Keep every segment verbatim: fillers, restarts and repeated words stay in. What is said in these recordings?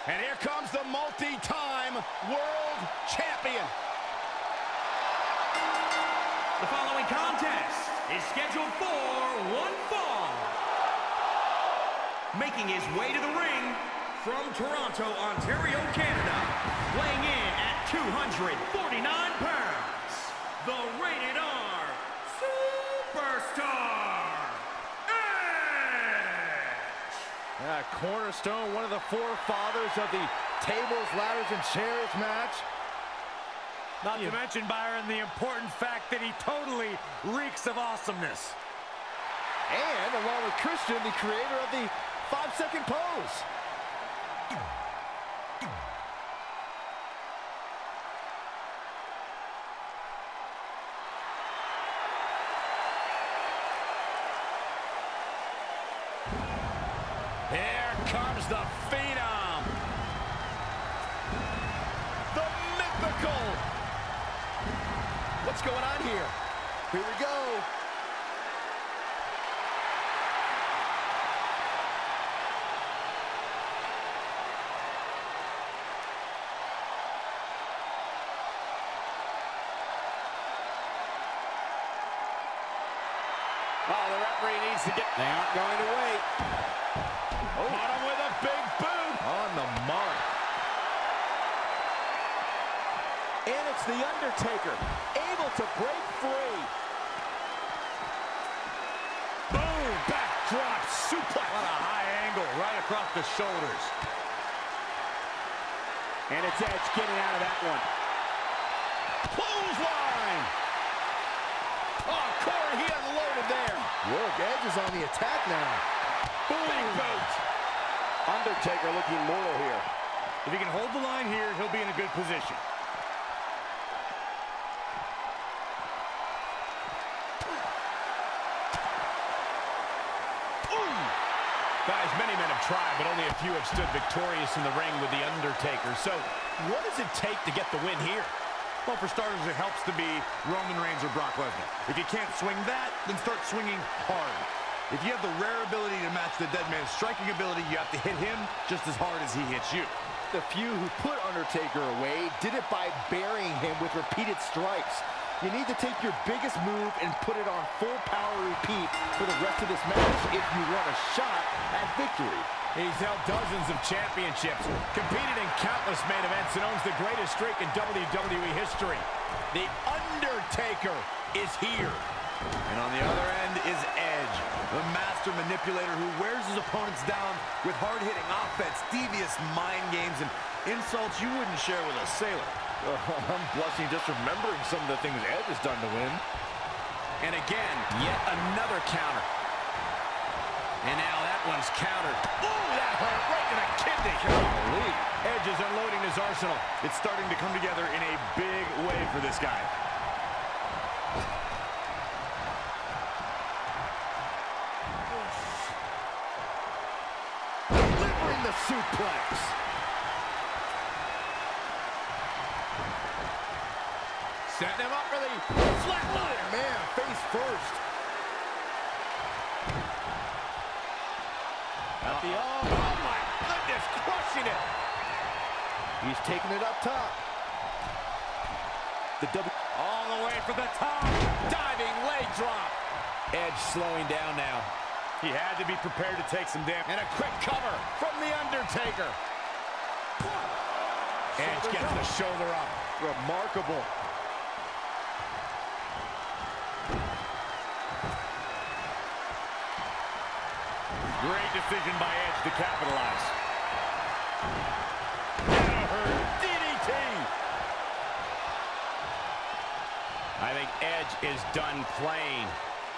And here comes the multi-time world champion. The following contest is scheduled for one fall. Making his way to the ring from Toronto, Ontario, Canada, weighing in at two hundred forty-nine pounds, the Rated R Superstar, Edge! Yeah, Cornerstone, one of the forefathers of the tables, ladders, and chairs match. Not to mention, Byron, the important fact that he totally reeks of awesomeness. And along with Christian, the creator of the five-second pose. Here comes the Phenom. The Mythical. What's going on here? Here we go. Oh, the referee needs to get... They aren't going to wait. Oh. Caught him with a big boot. On the mark. And it's The Undertaker, able to break free. Boom! Backdrop suplex. On a high angle, right across the shoulders. And it's Edge getting out of that one. Clothesline. Oh, Corey, he unloaded there. Look, Edge is on the attack now. Boom! Big boot. Undertaker looking mortal here. If he can hold the line here, he'll be in a good position. Guys, many men have tried, but only a few have stood victorious in the ring with The Undertaker. So, what does it take to get the win here? Well, for starters, it helps to be Roman Reigns or Brock Lesnar. If you can't swing that, then start swinging hard. If you have the rare ability to match the dead man's striking ability, you have to hit him just as hard as he hits you. The few who put Undertaker away did it by burying him with repeated strikes. You need to take your biggest move and put it on full power repeat for the rest of this match if you want a shot at victory. He's held dozens of championships, competed in countless main events, and owns the greatest streak in W W E history. The Undertaker is here. And on the other end is Edge, the master manipulator who wears his opponents down with hard-hitting offense, devious mind games, and insults you wouldn't share with a sailor. Uh, I'm blushing just remembering some of the things Edge has done to win. And again, yet another counter. And now that one's countered. Ooh, that hurt right to the kidney. Holy. Edge is unloading his arsenal. It's starting to come together in a big way for this guy. Delivering the suplex. Setting him up for the flatliner. Man, face first. At the oh, oh my goodness, crushing it. He's taking it up top. The double All the way for the top. Diving leg drop. Edge slowing down now. He had to be prepared to take some damage. And a quick cover from The Undertaker. Edge gets the shoulder up. remarkable. Great decision by Edge to capitalize. D D T. I think Edge is done playing.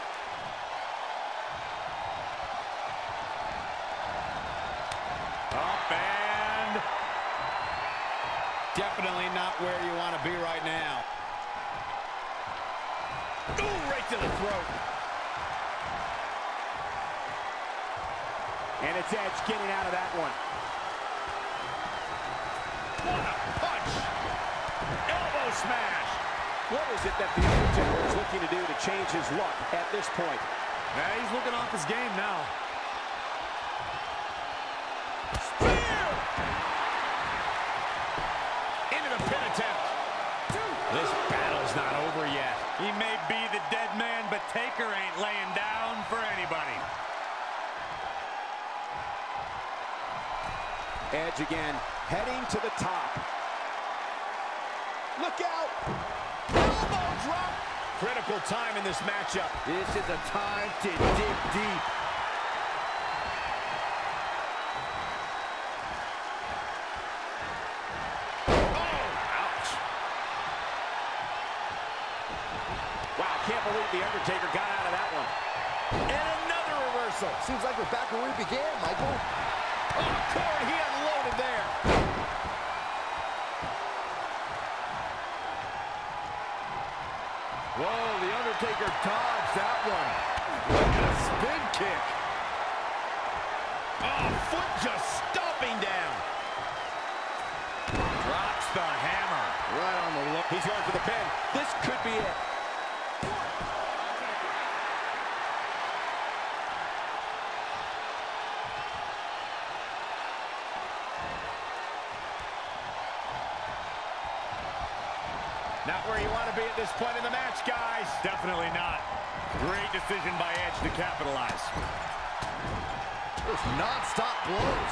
Up and definitely not where you want to be right now. Ooh, right to the throat. And it's Edge getting out of that one. What a punch! Elbow smash! What is it that The Undertaker is looking to do to change his luck at this point? Yeah, he's looking off his game now. Spear! Edge again, heading to the top. Look out! Elbow drop! Critical time in this matchup. This is a time to dig deep. Can't believe The Undertaker got out of that one. And another reversal. Seems like we're back where we began, Michael. Oh, Corey, he unloaded there. Whoa, The Undertaker dodged that one. Look at a spin kick. Oh, foot just stomping down. Drops the hammer. Right on the look. He's going for the pin. This could be it. Not where you want to be at this point in the match, guys. Definitely not. Great decision by Edge to capitalize. Just non-stop blows.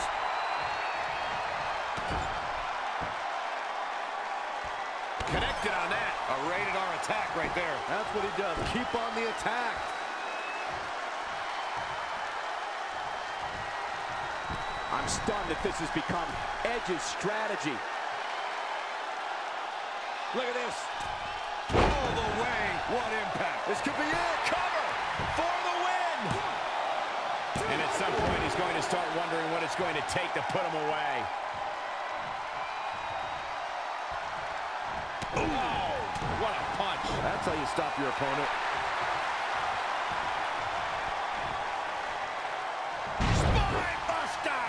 Connected on that. A rated R attack right there. That's what he does. Keep on the attack. I'm stunned that this has become Edge's strategy. Look at this. All the way. What impact. This could be it. Cover for the win. And at some point, he's going to start wondering what it's going to take to put him away. Oh, what a punch. That's how you stop your opponent. Spine buster.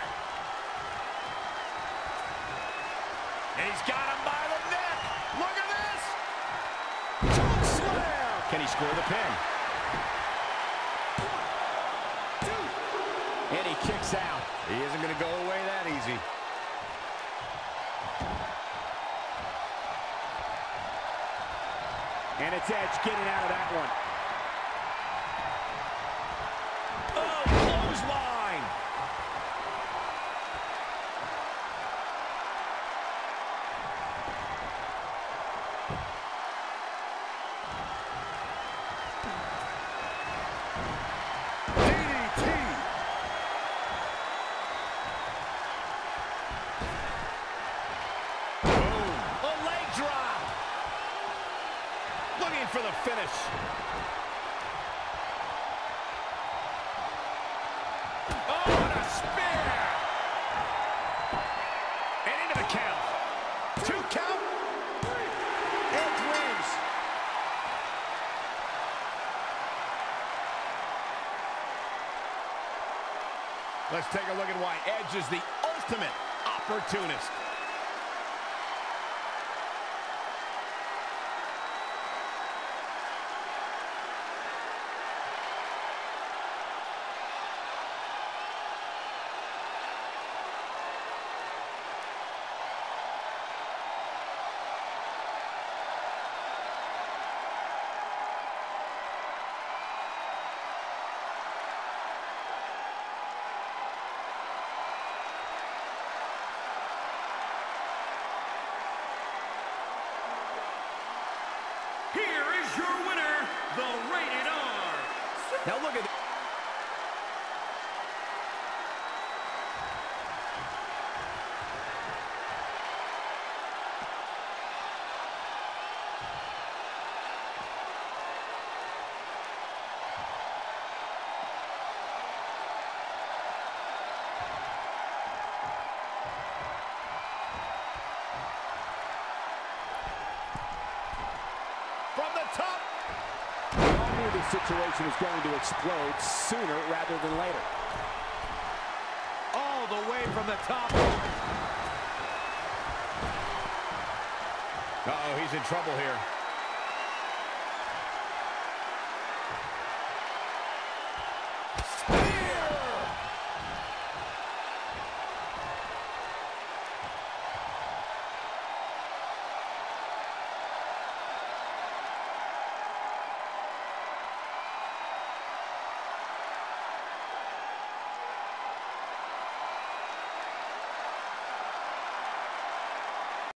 And he's got him by the neck. Look at this. Choke slam. Can he score the pin? And he kicks out. He isn't going to go away that easy. And it's Edge getting out of that one. Oh, clothesline. For the finish. Oh, what a spear! And into the count. Two count. Edge wins. Let's take a look at why Edge is the ultimate opportunist. Here is your winner, the Rated R. Now look at from the top. We all knew this situation was going to explode sooner rather than later. All the way from the top. Uh-oh, he's in trouble here.